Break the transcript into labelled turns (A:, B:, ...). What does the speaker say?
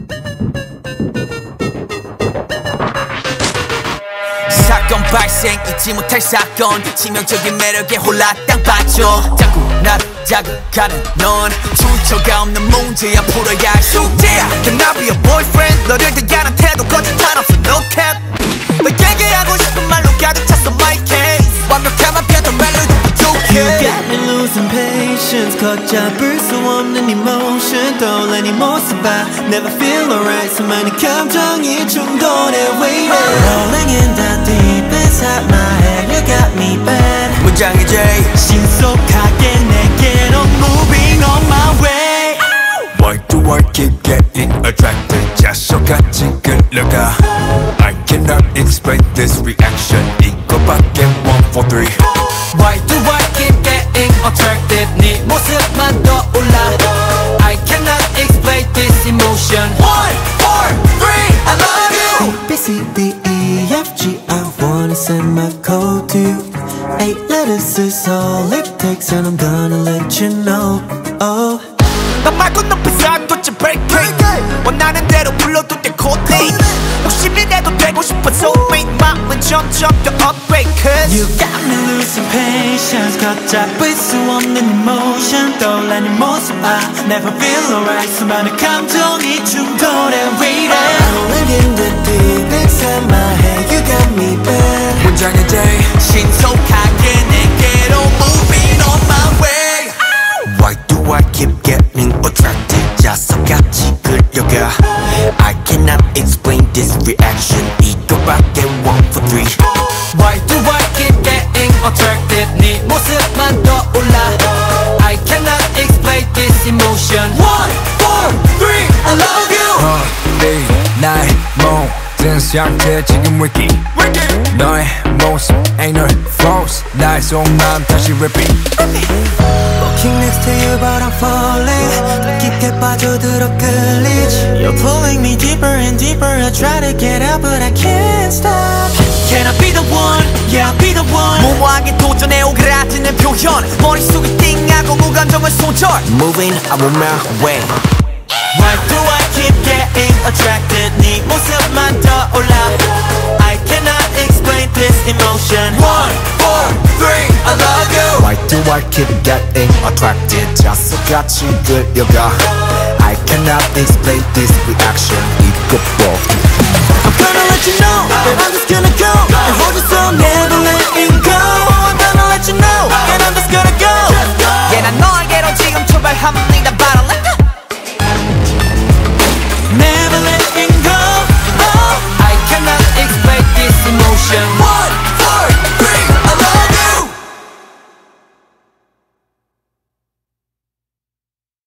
A: 사건 발생 잊지 못할 사건 치명적인 매력에 홀라 땅 빠져 자꾸 나를 자극하는 넌 출처가 없는 문제야 풀어야 할 숙제야 Can I be a boyfriend 너를 대하는 태도 거짓 하나 없어 no cap 너에게 하고 싶은 말로 가득 찼어 my case 완벽함만 펴도 멜로디 부족해
B: You got me losing patience 걷잡을 수 없는 emotion 떠올라 네 모습 봐 Never feel alright 수많은 감정이 충돌해 waiting Rolling in the deep inside my head You got me bad
A: 문장이 J
B: 신속하게 내게로 moving on my way
C: Why do I keep getting attracted 자석같이 끌려가 I cannot explain this reaction 이거밖에 1, 4, 3
A: Why do I keep getting attracted 네 모습만 떠올라 I cannot explain this emotion 1, 4, 3 I love you
B: A, B, C, D, E, F, G I wanna send my code to you 8 letters is all it takes and I'm gonna let you know Oh
A: 너 말고 높이서 도대체 breaking 원하는 대로 불러도 돼 coldly 욕심이라도 되고 싶어 soulmate 마음은 점점 더 upgrade Cause
B: You got me losing patience 걷잡을 수 없는 emotion 떠올라 네 모습 봐 Never feel alright 수많은 감정이 충돌해 waiting Rolling in the deep inside my head You got me bad
A: 문장의 J 신속하게 내게로 moving on my way
C: Why do I keep getting attracted 자석같이 끌려가 I cannot explain this reaction 이거밖에 1, 4, 3
A: Why do I keep getting attracted 네 모습만 떠올라 I cannot explain this emotion 1, 4, 3 I love you
C: 이 나의 모든 상태 지금 wiki 너의 모습 ain't no false 나의 속마음 다시 repeat
B: Walking next to you but I'm falling 깊게 빠져들어 끌리지 You're pulling me deeper and deeper I try to get out but I can't stop Can I be the one? Yeah I'll be the one
A: 무모하게 도전해 오그라드는 표현 머릿속이 띵하고 무감정은 소절
C: Moving I'm on my way
B: Why do I keep getting attracted 네 모습만 떠올라 I cannot explain this emotion
A: 1, 4, 3 I love you
C: Why do I keep getting attracted 자석같이 끌려가 I cannot explain this reaction 이것도
B: I'm gonna let you know that I'm just gonna go and hold you so never letting go I'm gonna let you know and I'm just gonna go
A: Yeah 난 너에게로 지금 출발합니다